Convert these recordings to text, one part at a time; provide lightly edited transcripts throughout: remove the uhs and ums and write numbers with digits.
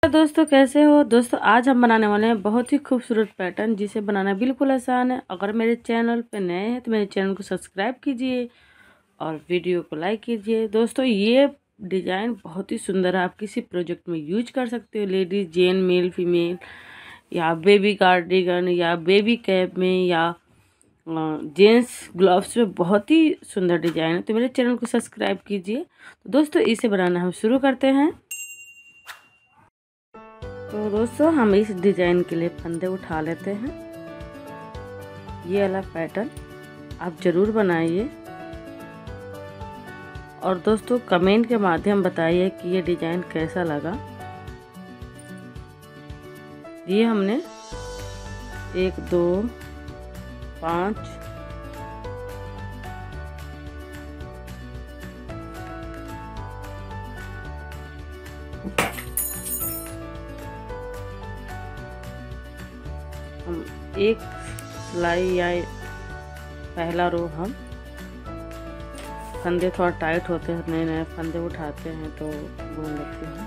दोस्तों कैसे हो दोस्तों। आज हम बनाने वाले हैं बहुत ही खूबसूरत पैटर्न, जिसे बनाना बिल्कुल आसान है। अगर मेरे चैनल पे नए हैं तो मेरे चैनल को सब्सक्राइब कीजिए और वीडियो को लाइक कीजिए। दोस्तों ये डिज़ाइन बहुत ही सुंदर है, आप किसी प्रोजेक्ट में यूज कर सकते हो। लेडीज जेन, मेल फीमेल, या बेबी कार्डिगन, या बेबी कैप में, या जेंट्स ग्लव्स में बहुत ही सुंदर डिज़ाइन है। तो मेरे चैनल को सब्सक्राइब कीजिए। तो दोस्तों इसे बनाना हम शुरू करते हैं। तो दोस्तों हम इस डिज़ाइन के लिए फंदे उठा लेते हैं। ये वाला पैटर्न आप ज़रूर बनाइए और दोस्तों कमेंट के माध्यम बताइए कि ये डिज़ाइन कैसा लगा। ये हमने 1 2 5 हम एक सिलाई या पहला रो हम फंदे थोड़ा टाइट होते हैं, नए नए फंदे उठाते हैं तो बुन लेते हैं।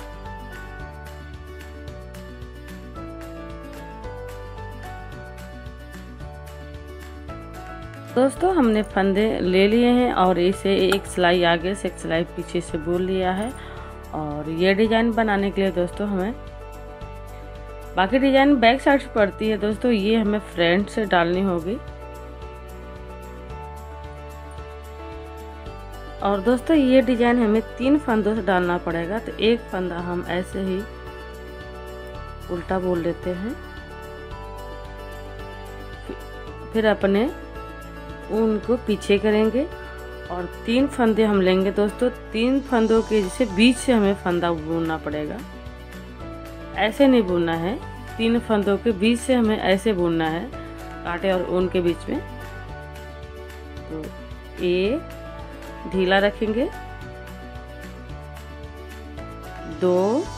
दोस्तों हमने फंदे ले लिए हैं और इसे एक सिलाई आगे से एक सिलाई पीछे से बुन लिया है। और ये डिज़ाइन बनाने के लिए दोस्तों हमें बाकी डिज़ाइन बैक साइड से पड़ती है दोस्तों, ये हमें फ्रंट से डालनी होगी। और दोस्तों ये डिज़ाइन हमें 3 फंदों से डालना पड़ेगा। तो एक फंदा हम ऐसे ही उल्टा बोल लेते हैं, फिर अपने ऊन को पीछे करेंगे और 3 फंदे हम लेंगे दोस्तों। 3 फंदों के जैसे बीच से हमें फंदा बुनना पड़ेगा, ऐसे नहीं बुनना है। 3 फंदों के बीच से हमें ऐसे बुनना है, कांटे और ऊन के बीच में। तो ये ढीला रखेंगे, 2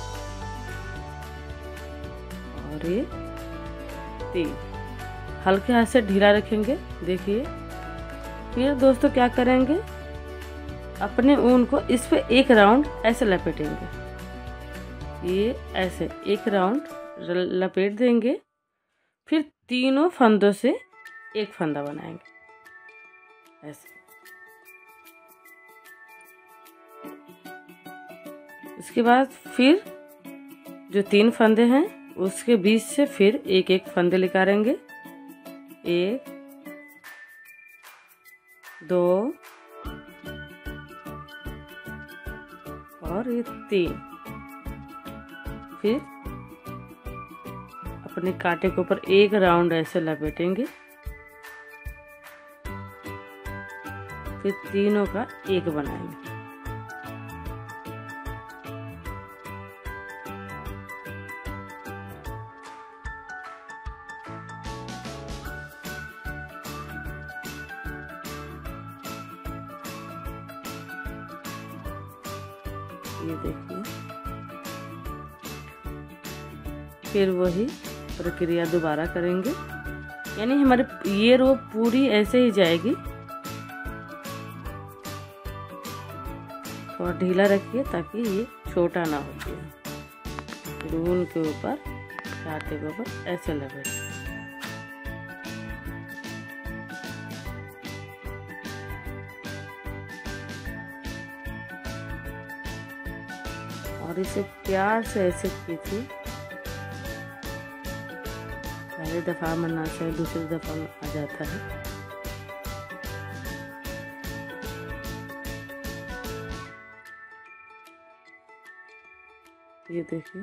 और ये 3 हल्के हाथ से ढीला रखेंगे। देखिए फिर दोस्तों क्या करेंगे, अपने ऊन को इस पे एक राउंड ऐसे लपेटेंगे। ये ऐसे एक राउंड लपेट देंगे, फिर तीनों फंदों से एक फंदा बनाएंगे ऐसे। उसके बाद फिर जो 3 फंदे हैं उसके बीच से फिर एक एक फंदे निकालेंगे। 1 2 और ये 3। फिर अपने कांटे के ऊपर एक राउंड ऐसे लपेटेंगे, फिर तीनों का एक बनाएंगे। ये देखिए, फिर वही प्रक्रिया दोबारा करेंगे, यानी हमारे ये रो पूरी ऐसे ही जाएगी। थोड़ा ढीला रखिए ताकि ये छोटा ना हो जाए। फिर ऊन के ऊपर कांटे के ऊपर ऐसे लपेट। और इसे प्यार से ऐसे कीजिए। पहली दफ़ा में ना चाहे दूसरी दफ़ा में आ जाता है। ये देखिए,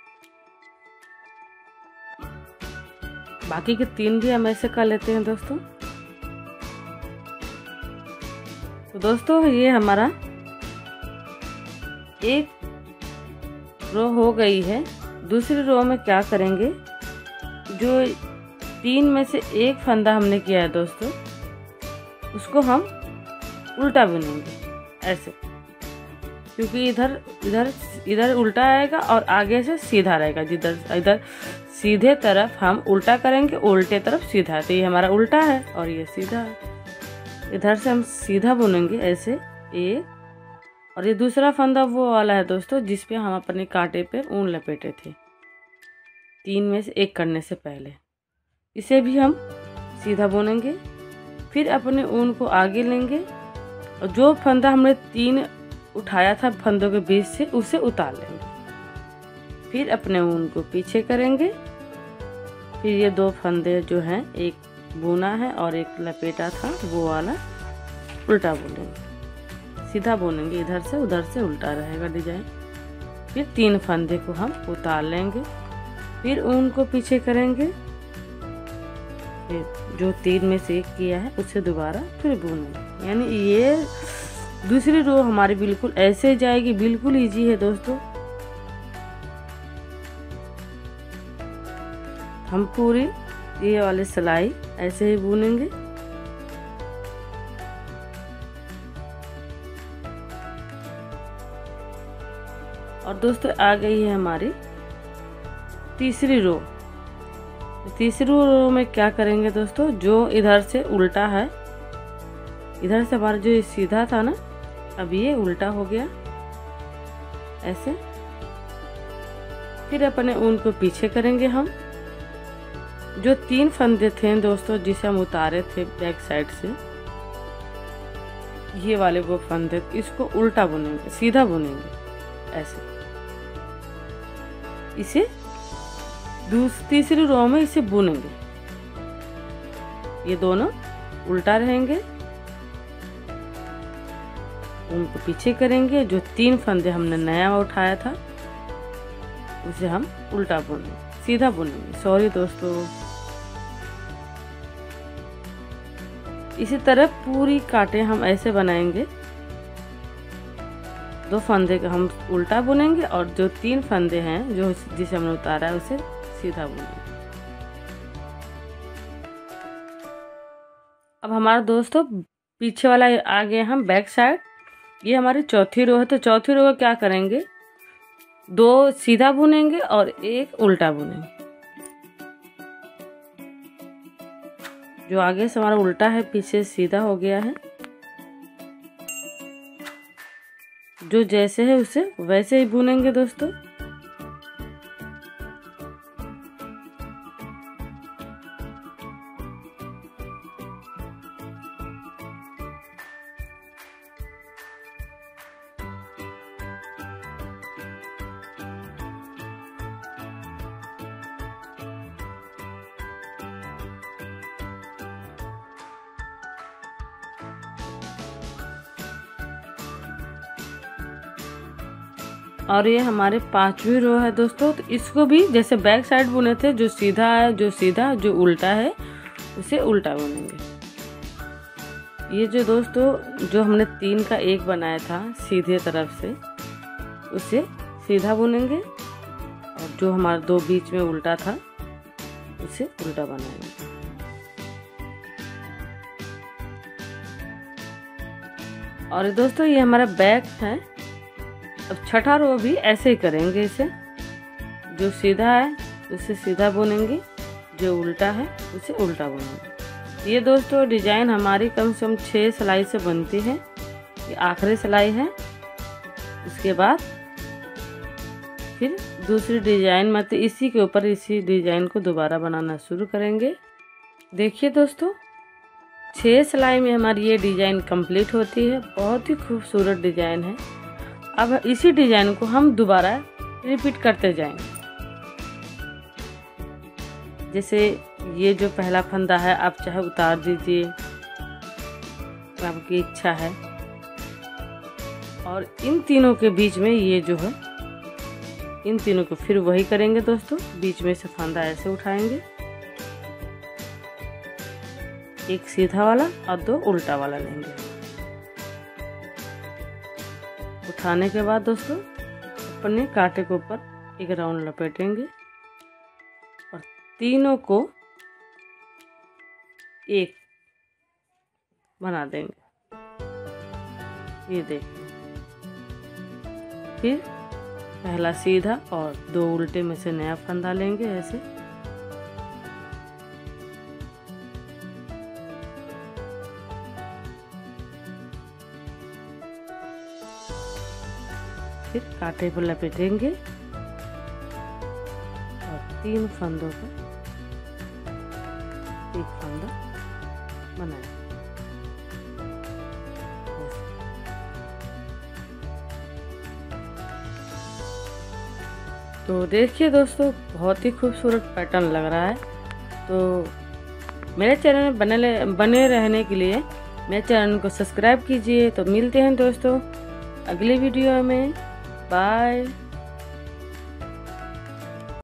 बाकी के 3 भी हम ऐसे कर लेते हैं दोस्तों। तो दोस्तों ये हमारा एक रो हो गई है। दूसरी रो में क्या करेंगे, जो 3 में से एक फंदा हमने किया है दोस्तों, उसको हम उल्टा बुनेंगे ऐसे, क्योंकि इधर इधर इधर उल्टा आएगा और आगे से सीधा रहेगा। जिधर इधर सीधे तरफ हम उल्टा करेंगे, उल्टे तरफ सीधा। तो ये हमारा उल्टा है और ये सीधा है। इधर से हम सीधा बुनेंगे ऐसे, 1 और ये दूसरा फंदा वो वाला है दोस्तों जिस पे हम अपने कांटे पे ऊन लपेटे थे 3 में से 1 करने से पहले। इसे भी हम सीधा बुनेंगे। फिर अपने ऊन को आगे लेंगे और जो फंदा हमने 3 उठाया था फंदों के बीच से उसे उतार लेंगे। फिर अपने ऊन को पीछे करेंगे। फिर ये 2 फंदे जो हैं, एक बुना है और एक लपेटा था वो वाला, उल्टा बुनेंगे। सीधा बुनेंगे, इधर से उधर से उल्टा रहेगा डिजाइन। फिर 3 फंदे को हम उतार लेंगे। फिर ऊन को पीछे करेंगे। फिर जो 3 में से 1 किया है उसे दोबारा फिर बुनेंगे। यानी ये दूसरी रो हमारी बिल्कुल ऐसे जाएगी। बिल्कुल इजी है दोस्तों। हम पूरी ये वाली सिलाई ऐसे ही बुनेंगे। और दोस्तों आ गई है हमारी तीसरी रो। तीसरी रो में क्या करेंगे दोस्तों, जो इधर से उल्टा है, इधर से हमारा जो सीधा था ना, अब ये उल्टा हो गया ऐसे। फिर अपने ऊन को पीछे करेंगे हम। जो 3 फंदे थे दोस्तों जिसे हम उतारे थे बैक साइड से, ये वाले वो फंदे, इसको उल्टा बुनेंगे, सीधा बुनेंगे ऐसे। इसे तीसरी रो में इसे बुनेंगे। ये दोनों उल्टा रहेंगे। उनको पीछे करेंगे। जो 3 फंदे हमने नया उठाया था उसे हम उल्टा बुनेंगे, सीधा बुनेंगे। सॉरी दोस्तों। इसी तरह पूरी कांटे हम ऐसे बनाएंगे। 2 फंदे का हम उल्टा बुनेंगे और जो 3 फंदे हैं जो जिसे हमने उतारा है उसे सीधा बुनेंगे। अब हमारा दोस्तों पीछे वाला आ गए हम बैक साइड। ये हमारी चौथी रो है। तो चौथी रो का क्या करेंगे, 2 सीधा बुनेंगे और 1 उल्टा बुनेंगे। जो आगे से हमारा उल्टा है पीछे सीधा हो गया है। जो जैसे है उसे वैसे ही बुनेंगे दोस्तों। और ये हमारे 5वीं रो है दोस्तों। तो इसको भी जैसे बैक साइड बुने थे, जो सीधा है, जो सीधा, जो उल्टा है उसे उल्टा बुनेंगे। ये जो दोस्तों जो हमने 3 का 1 बनाया था सीधे तरफ से, उसे सीधा बुनेंगे और जो हमारा 2 बीच में उल्टा था उसे उल्टा बनाएंगे। और दोस्तों ये हमारा बैक है। अब छठा रो भी ऐसे ही करेंगे। इसे जो सीधा है उसे सीधा बुनेंगे, जो उल्टा है उसे उल्टा बुनेंगे। ये दोस्तों डिजाइन हमारी कम से कम 6 सिलाई से बनती है। ये आखिरी सिलाई है। उसके बाद फिर दूसरी डिजाइन मतलब इसी के ऊपर इसी डिजाइन को दोबारा बनाना शुरू करेंगे। देखिए दोस्तों 6 सिलाई में हमारी ये डिजाइन कंप्लीट होती है। बहुत ही खूबसूरत डिजाइन है। अब इसी डिजाइन को हम दोबारा रिपीट करते जाएंगे। जैसे ये जो पहला फंदा है आप चाहे उतार दीजिए, आपकी इच्छा है। और इन तीनों के बीच में ये जो है, इन तीनों को फिर वही करेंगे दोस्तों। बीच में से फंदा ऐसे उठाएंगे, 1 सीधा वाला और 2 उल्टा वाला लेंगे। उठाने के बाद दोस्तों अपने कांटे के ऊपर एक राउंड लपेटेंगे और तीनों को एक बना देंगे। ये देखिए। फिर पहला सीधा और 2 उल्टे में से नया फंदा लेंगे ऐसे। फिर कांटे पर लपेटेंगे और 3 फंदों को एक फंदा बनाएंगे। तो देखिए दोस्तों, बहुत ही खूबसूरत पैटर्न लग रहा है। तो मेरे चैनल में बने रहने के लिए मेरे चैनल को सब्सक्राइब कीजिए। तो मिलते हैं दोस्तों अगली वीडियो में। बाय।